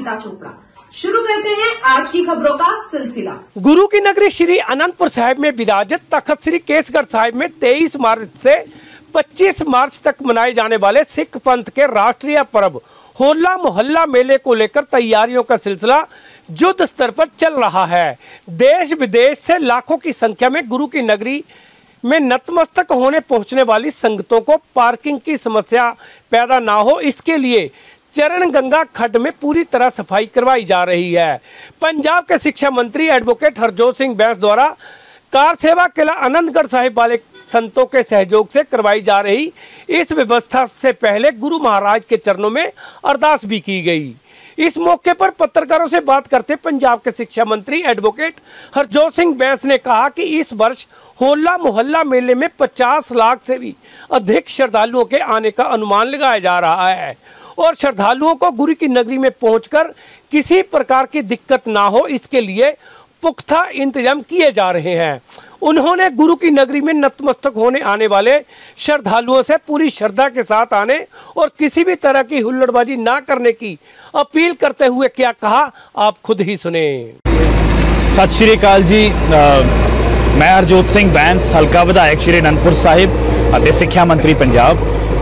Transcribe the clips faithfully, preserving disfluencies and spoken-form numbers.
अंकिता चोपड़ा। शुरू करते हैं आज की खबरों का सिलसिला। गुरु की नगरी श्री अनंतपुर साहिब में विराजित तख्त श्री केसगढ़ साहिब में तेईस मार्च से पच्चीस मार्च तक मनाए जाने वाले सिख पंथ के राष्ट्रीय पर्व होला मोहल्ला मेले को लेकर तैयारियों का सिलसिला युद्ध स्तर पर चल रहा है। देश विदेश से लाखों की संख्या में गुरु की नगरी में नतमस्तक होने पहुंचने वाली संगतों को पार्किंग की समस्या पैदा ना हो, इसके लिए चरण गंगा खड्ड में पूरी तरह सफाई करवाई जा रही है। पंजाब के शिक्षा मंत्री एडवोकेट हरजोत सिंह बैंस द्वारा कार सेवा किला आनंदगढ़ साहिब वाले संतों के सहयोग से करवाई जा रही इस व्यवस्था से पहले गुरु महाराज के चरणों में अरदास भी की गई। इस मौके पर पत्रकारों से बात करते पंजाब के शिक्षा मंत्री एडवोकेट हरजोत सिंह बैंस ने कहा कि इस वर्ष होला मोहल्ला मेले में पचास लाख से भी अधिक श्रद्धालुओं के आने का अनुमान लगाया जा रहा है और श्रद्धालुओं को गुरु की नगरी में पहुंचकर किसी प्रकार की दिक्कत ना हो, इसके लिए पुख्ता इंतजाम किए जा रहे हैं। उन्होंने गुरु की नगरी में नतमस्तक होने आने वाले श्रद्धालुओं से पूरी श्रद्धा के साथ आने और किसी भी तरह की हुल्लड़बाजी ना करने की अपील करते हुए क्या कहा, आप खुद ही सुने। सत श्री अकाल जी, मैं हरजोत सिंह बैंस, हल्का विधायक श्री अनंतपुर साहिब ਅਤੇ ਸਿੱਖਿਆ ਮੰਤਰੀ ਪੰਜਾਬ।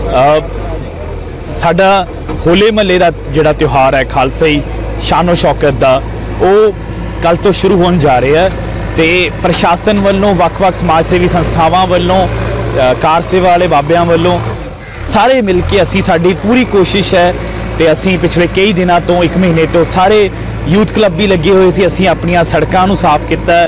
ਸਾਡਾ ਹੋਲੇ ਮਹੱਲੇ ਦਾ ਜਿਹੜਾ ਤਿਉਹਾਰ ਹੈ ਖਾਲਸਾਈ ਸ਼ਾਨੋ ਸ਼ੌਕਤ ਦਾ, ਉਹ ਕੱਲ ਤੋਂ ਸ਼ੁਰੂ ਹੋਣ ਜਾ ਰਿਹਾ ਹੈ ਤੇ ਪ੍ਰਸ਼ਾਸਨ ਵੱਲੋਂ ਵੱਖ-ਵੱਖ ਸਮਾਜ ਸੇਵੀ ਸੰਸਥਾਵਾਂ ਵੱਲੋਂ ਕਾਰ ਸੇਵਾ ਵਾਲੇ ਬਾਬਿਆਂ ਵੱਲੋਂ ਸਾਰੇ ਮਿਲ ਕੇ ਅਸੀਂ ਸਾਡੀ ਪੂਰੀ ਕੋਸ਼ਿਸ਼ ਹੈ ਤੇ ਅਸੀਂ ਪਿਛਲੇ ਕਈ ਦਿਨਾਂ ਤੋਂ ਇੱਕ ਮਹੀਨੇ ਤੋਂ ਸਾਰੇ ਯੂਥ ਕਲੱਬ ਵੀ ਲੱਗੇ ਹੋਏ ਸੀ। ਅਸੀਂ ਆਪਣੀਆਂ ਸੜਕਾਂ ਨੂੰ ਸਾਫ਼ ਕੀਤਾ,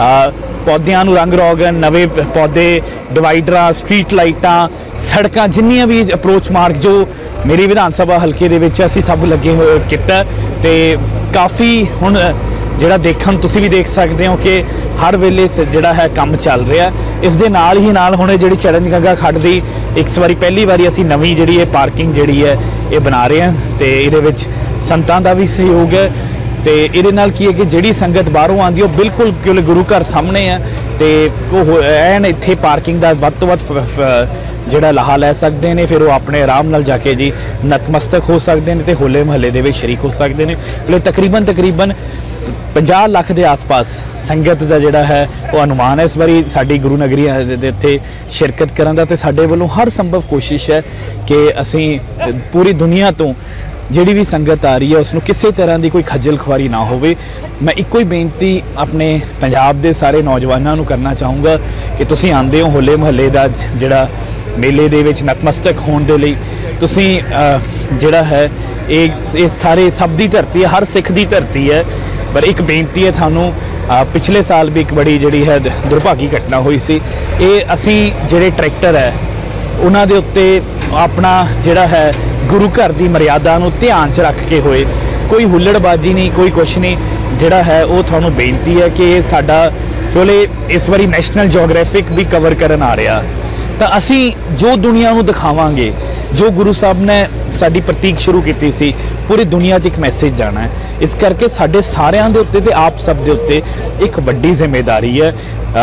ਪੌਦਿਆਂ ਨੂੰ ਰੰਗ ਰੋਗਨ, ਨਵੇਂ ਪੌਦੇ, ਡਿਵਾਈਡਰਾਂ, ਸਟਰੀਟ ਲਾਈਟਾਂ, ਸੜਕਾਂ ਜਿੰਨੀਆਂ ਵੀ ਅਪਰੋਚ ਮਾਰਗ ਜੋ ਮੇਰੀ ਵਿਧਾਨ ਸਭਾ ਹਲਕੇ ਦੇ ਵਿੱਚ ਅਸੀਂ ਸਭ ਲੱਗੇ ਹੋਏ ਕੀਤਾ ਤੇ ਕਾਫੀ ਹੁਣ ਜਿਹੜਾ ਦੇਖਣ ਤੁਸੀਂ ਵੀ ਦੇਖ ਸਕਦੇ ਹੋ ਕਿ ਹਰ ਵੇਲੇ ਜਿਹੜਾ ਹੈ ਕੰਮ ਚੱਲ ਰਿਹਾ। ਇਸ ਦੇ ਨਾਲ ਹੀ ਨਾਲ ਹੁਣ ਜਿਹੜੀ ਚਰਨ ਗੰਗਾ ਖੱਡ ਦੀ ਇੱਕ ਵਾਰੀ ਪਹਿਲੀ ਵਾਰੀ ਅਸੀਂ ਨਵੀਂ ਜਿਹੜੀ ਇਹ ਪਾਰਕਿੰਗ ਜਿਹੜੀ ਹੈ ਇਹ ਬਣਾ ਰਹੇ ਹਾਂ ਤੇ ਇਹਦੇ ਵਿੱਚ ਸੰਤਾਂ ਦਾ ਵੀ ਸਹਿਯੋਗ ਹੈ ਤੇ ਇਹਦੇ ਨਾਲ ਕੀ ਹੈ ਕਿ ਜਿਹੜੀ ਸੰਗਤ ਬਾਹਰੋਂ ਆਉਂਦੀ ਉਹ ਬਿਲਕੁਲ ਕਿਉਂਕਿ ਗੁਰੂ ਘਰ ਸਾਹਮਣੇ ਹੈ ਤੇ ਉਹ ਐਨ ਇੱਥੇ ਪਾਰਕਿੰਗ ਦਾ ਵੱਧ ਤੋਂ ਵੱਧ ਜਿਹੜਾ ਲਾਹਾ ਲੈ ਸਕਦੇ ਨੇ, ਫਿਰ ਉਹ ਆਪਣੇ ਆਰਾਮ ਨਾਲ ਜਾ ਕੇ ਜੀ ਨਤਮਸਤਕ ਹੋ ਸਕਦੇ ਨੇ ਤੇ ਹੋਲੇ ਮਹੱਲੇ ਦੇ ਵਿੱਚ ਸ਼ਰੀਕ ਹੋ ਸਕਦੇ ਨੇ। એટલે ਤਕਰੀਬਨ ਤਕਰੀਬਨ ਪੰਜਾਹ ਲੱਖ ਦੇ ਆਸ-ਪਾਸ ਸੰਗਤ ਦਾ ਜਿਹੜਾ ਹੈ ਉਹ ਅਨੁਮਾਨ ਹੈ ਇਸ ਵਾਰੀ ਸਾਡੀ ਗੁਰੂ ਨਗਰੀ ਦੇ ਇੱਥੇ ਸ਼ਿਰਕਤ ਕਰਨ ਦਾ ਤੇ ਸਾਡੇ ਵੱਲੋਂ ਹਰ ਸੰਭਵ ਕੋਸ਼ਿਸ਼ ਹੈ ਕਿ ਅਸੀਂ ਪੂਰੀ ਦੁਨੀਆ ਤੋਂ ਜਿਹੜੀ ਵੀ ਸੰਗਤ ਆ ਰਹੀ ਹੈ ਉਸ ਨੂੰ ਕਿਸੇ ਤਰ੍ਹਾਂ ਦੀ ਕੋਈ ਖੱਜਲ ਖੁਆਰੀ ਨਾ ਹੋਵੇ। ਮੈਂ ਇੱਕੋ ਹੀ ਬੇਨਤੀ ਆਪਣੇ ਪੰਜਾਬ ਦੇ ਸਾਰੇ ਨੌਜਵਾਨਾਂ ਨੂੰ ਕਰਨਾ ਚਾਹੂੰਗਾ ਕਿ ਤੁਸੀਂ ਆਉਂਦੇ ਹੋ ਹੋਲੇ ਮਹੱਲੇ ਦਾ ਜਿਹੜਾ ਮੇਲੇ ਦੇ ਵਿੱਚ ਨਤਮਸਤਕ ਹੋਣ ਦੇ ਲਈ, ਤੁਸੀਂ ਜਿਹੜਾ ਹੈ ਇਹ ਇਹ ਸਾਰੇ ਸਭ ਦੀ ਧਰਤੀ ਹੈ, ਹਰ ਸਿੱਖ ਦੀ ਧਰਤੀ ਹੈ। ਪਰ ਇੱਕ ਬੇਨਤੀ ਹੈ ਤੁਹਾਨੂੰ, ਪਿਛਲੇ ਸਾਲ ਵੀ ਇੱਕ ਬੜੀ ਜਿਹੜੀ ਹੈ ਦੁਰਭਾਗੀ ਘਟਨਾ ਹੋਈ ਸੀ। ਇਹ ਅਸੀਂ ਜਿਹੜੇ ਟਰੈਕਟਰ ਹੈ ਉਹਨਾਂ ਦੇ ਉੱਤੇ ਆਪਣਾ ਜਿਹੜਾ ਹੈ ਗੁਰੂ ਘਰ ਦੀ ਮਰਿਆਦਾ ਨੂੰ ਧਿਆਨ 'ਚ ਰੱਖ ਕੇ ਹੋਏ, ਕੋਈ ਹੁੱਲੜਬਾਜੀ ਨਹੀਂ, ਕੋਈ ਕੁਛ ਨਹੀਂ। ਜਿਹੜਾ ਹੈ ਉਹ ਤੁਹਾਨੂੰ ਬੇਨਤੀ ਹੈ ਕਿ ਇਹ ਸਾਡਾ ਕਿਉਂਕਿ ਇਸ ਵਾਰੀ ਨੈਸ਼ਨਲ ਜੀਓਗ੍ਰਾਫਿਕ ਵੀ ਕਵਰ ਕਰਨ ਆ ਰਿਹਾ ਤਾਂ ਅਸੀਂ ਜੋ ਦੁਨੀਆ ਨੂੰ ਦਿਖਾਵਾਂਗੇ, ਜੋ ਗੁਰੂ ਸਾਹਿਬ ਨੇ ਸਾਡੀ ਪ੍ਰਤੀਕ ਸ਼ੁਰੂ ਕੀਤੀ ਸੀ, ਪੂਰੀ ਦੁਨੀਆ 'ਚ ਇੱਕ ਮੈਸੇਜ ਜਾਣਾ ਹੈ। ਇਸ ਕਰਕੇ ਸਾਡੇ ਸਾਰਿਆਂ ਦੇ ਉੱਤੇ ਤੇ ਆਪ ਸਭ ਦੇ ਉੱਤੇ ਇੱਕ ਵੱਡੀ ਜ਼ਿੰਮੇਵਾਰੀ ਹੈ।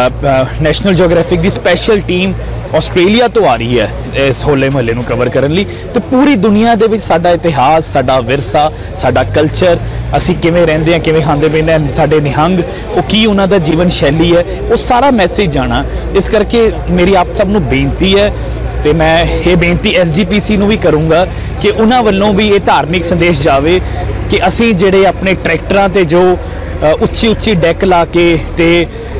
ਨੈਸ਼ਨਲ ਜੀਓਗ੍ਰਾਫਿਕ ਦੀ ਸਪੈਸ਼ਲ ਟੀਮ ਆਸਟ੍ਰੇਲੀਆ ਤੋਂ ਆ ਰਹੀ ਹੈ ਇਸ ਹੋਲੇ ਮਹੱਲੇ ਨੂੰ ਕਵਰ ਕਰਨ ਲਈ ਤੇ ਪੂਰੀ ਦੁਨੀਆ ਦੇ ਵਿੱਚ ਸਾਡਾ ਇਤਿਹਾਸ, ਸਾਡਾ ਵਿਰਸਾ, ਸਾਡਾ ਕਲਚਰ, ਅਸੀਂ ਕਿਵੇਂ ਰਹਿੰਦੇ ਹਾਂ, ਕਿਵੇਂ ਖਾਂਦੇ ਪੀਂਦੇ ਹਾਂ, ਸਾਡੇ ਨਿਹੰਗ ਉਹ ਕੀ ਉਹਨਾਂ ਦਾ ਜੀਵਨ ਸ਼ੈਲੀ ਹੈ, ਉਹ ਸਾਰਾ ਮੈਸੇਜ ਜਾਣਾ। ਇਸ ਕਰਕੇ ਮੇਰੀ ਆਪ ਸਭ ਨੂੰ ਬੇਨਤੀ ਹੈ ਤੇ ਮੈਂ ਇਹ ਬੇਨਤੀ ਐਸ ਜੀ ਪੀ ਸੀ ਨੂੰ ਵੀ ਕਰੂੰਗਾ ਕਿ ਉਹਨਾਂ ਵੱਲੋਂ ਵੀ ਇਹ ਧਾਰਮਿਕ ਸੰਦੇਸ਼ ਜਾਵੇ ਕਿ ਅਸੀਂ ਜਿਹੜੇ ਆਪਣੇ ਟਰੈਕਟਰਾਂ ਤੇ ਜੋ ਉੱਚੀ ਉੱਚੀ ਡੈਕ ਲਾ ਕੇ ਤੇ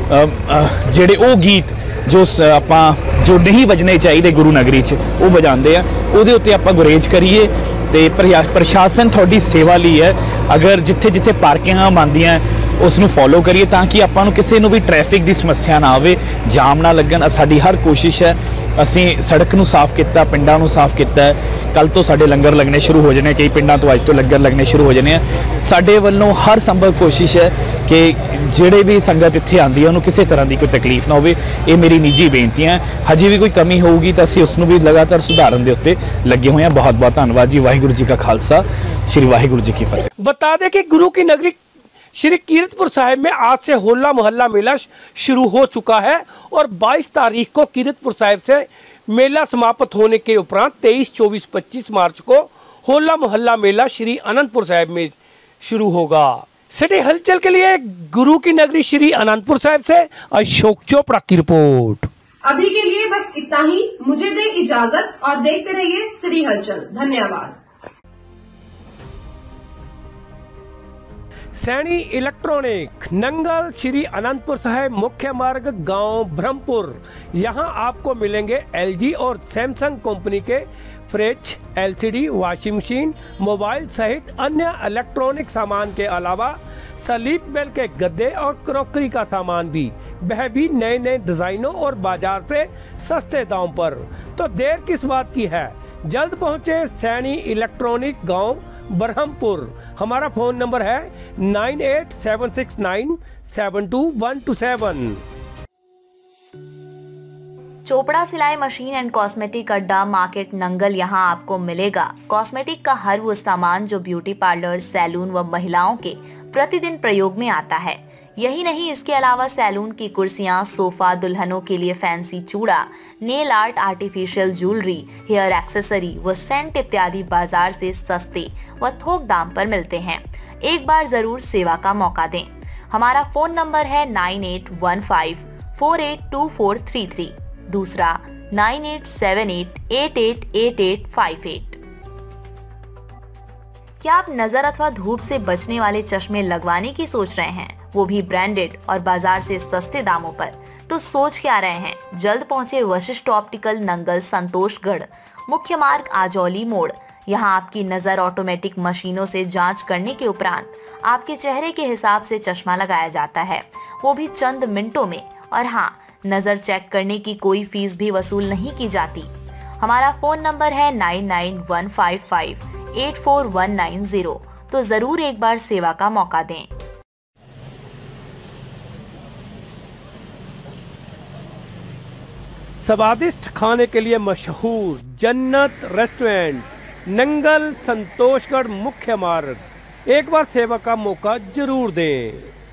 ਜਿਹੜੇ ਉਹ ਗੀਤ ਜੋ ਆਪਾਂ ਜੋ ਨਹੀਂ ਵੱਜਣੇ ਚਾਹੀਦੇ ਗੁਰੂ ਨਗਰੀ 'ਚ ਉਹ ਵਜਾਉਂਦੇ ਆ, ਉਹਦੇ ਉੱਤੇ ਆਪਾਂ ਗੁਰੇਜ਼ ਕਰੀਏ ਤੇ ਪ੍ਰਸ਼ਾਸਨ ਤੁਹਾਡੀ ਸੇਵਾ ਲਈ ਹੈ। ਅਗਰ ਜਿੱਥੇ ਜਿੱਥੇ ਪਾਰਕਿੰਗਾਂ ਬਣਦੀਆਂ ਉਸ ਨੂੰ ਫੋਲੋ ਕਰੀਏ ਤਾਂ ਕਿ ਆਪਾਂ ਨੂੰ ਕਿਸੇ ਨੂੰ ਵੀ ਟ੍ਰੈਫਿਕ ਦੀ ਸਮੱਸਿਆ ਨਾ ਆਵੇ, ਜਾਮ ਨਾ ਲੱਗਣ। ਸਾਡੀ ਹਰ ਕੋਸ਼ਿਸ਼ ਹੈ, ਅਸੀਂ ਸੜਕ ਨੂੰ ਸਾਫ਼ ਕੀਤਾ, ਪਿੰਡਾਂ ਨੂੰ ਸਾਫ਼ ਕੀਤਾ। ਕੱਲ ਤੋਂ ਸਾਡੇ ਲੰਗਰ ਲੱਗਣੇ ਸ਼ੁਰੂ ਹੋ ਜਾਣੇ, ਕਈ ਪਿੰਡਾਂ ਤੋਂ ਅੱਜ ਤੋਂ ਲੰਗਰ ਲੱਗਣੇ ਸ਼ੁਰੂ ਹੋ ਜਾਣੇ ਆ। ਸਾਡੇ ਵੱਲੋਂ ਹਰ ਸੰਭਵ ਕੋਸ਼ਿਸ਼ ਹੈ ਕਿ ਜਿਹੜੇ ਵੀ ਸੰਗਤ ਇੱਥੇ ਆਉਂਦੀ ਹੈ ਉਹਨੂੰ ਕਿਸੇ ਤਰ੍ਹਾਂ ਦੀ ਕੋਈ ਤਕਲੀਫ ਨਾ ਹੋਵੇ। ਇਹ ਮੇਰੀ ਨਿੱਜੀ ਬੇਨਤੀਆਂ। ਹਜੇ ਵੀ ਕੋਈ ਕਮੀ ਹੋਊਗੀ ਤਾਂ ਅਸੀਂ ਉਸ ਨੂੰ ਵੀ ਲਗਾਤਾਰ ਸੁਧਾਰਨ ਦੇ ਉੱਤੇ ਲੱਗੇ ਹੋਏ ਹਾਂ। ਬਹੁਤ ਬਹੁਤ ਧੰਨਵਾਦ ਜੀ। ਵਾਹਿਗੁਰੂ ਜੀ ਕਾ ਖਾਲਸਾ, श्री वाहिगुरु जी की फतेह। बता दें कि गुरु की नगरी श्री कीरतपुर साहिब में आज से होला मोहल्ला मेला शुरू हो चुका है और बाईस तारीख को कीरतपुर साहिब से मेला समाप्त होने के उपरांत तेईस, चौबीस, पच्चीस मार्च को होला मोहल्ला मेला श्री अनंतपुर साहिब में शुरू होगा। सिटी हलचल के लिए गुरु की नगरी श्री अनंतपुर साहिब से अशोक चोपड़ा की रिपोर्ट। अभी के लिए बस इतना ही। मुझे दे इजाजत और देखते रहिए सिटी हलचल। धन्यवाद। सैनी इलेक्ट्रॉनिक, नंगल, श्री अनंतपुर साहिब मुख्य मार्ग, गांव ब्रह्मपुर। यहां आपको मिलेंगे एलजी और सैमसंग कंपनी के fridge, LCD, washing machine, mobile सहित अन्य इलेक्ट्रॉनिक सामान के अलावा स्लीप बेल के गद्दे और क्रॉकरी का सामान भी, वह भी नए नए डिजाइनों और बाजार से सस्ते दाम पर। तो देर किस बात की है, जल्द पहुंचे सैनी इलेक्ट्रॉनिक, गांव ब्रह्मपुर। हमारा फोन नंबर है nine eight seven six nine seven two one two seven. Chopra सिलाई मशीन एंड कॉस्मेटिक अड्डा, मार्केट, नंगल। यहाँ आपको मिलेगा कॉस्मेटिक का हर वो सामान जो ब्यूटी पार्लर, सैलून व महिलाओं के प्रतिदिन प्रयोग में आता है। यही नहीं, इसके अलावा सैलून की कुर्सियां, सोफा, दुल्हनों के लिए फैंसी चूड़ा, nail art, artificial jewellery, hair accessory व सेंट इत्यादि बाजार से सस्ते व थोक दाम पर मिलते हैं। एक बार जरूर सेवा का मौका दें। हमारा फोन नंबर है nine eight one five four eight two four three three, दूसरा nine eight seven eight eight eight eight eight five eight. क्या आप नजर अथवा धूप से बचने वाले चश्मे लगवाने की सोच रहे हैं, वो भी ब्रांडेड और बाजार से सस्ते दामों पर? तो सोच क्या रहे हैं, जल्द पहुंचे वशिष्ठ ऑप्टिकल, नंगल, संतोषगढ़, मुख्य मार्ग, आजौली मोड़। यहाँ आपकी नजर ऑटोमेटिक मशीनों से जांच करने के उपरांत आपके चेहरे के हिसाब से चश्मा लगाया जाता है, वो भी चंद मिनटों में। और हाँ, नजर चेक करने की कोई फीस भी वसूल नहीं की जाती। हमारा फोन नंबर है nine nine one five five eight four one nine zero. तो जरूर एक बार सेवा का मौका दें। स्वादिष्ट खाने के लिए मशहूर जन्नत रेस्टोरेंट, नंगल, संतोषगढ़ मुख्य मार्ग। एक बार सेवा का मौका जरूर दें।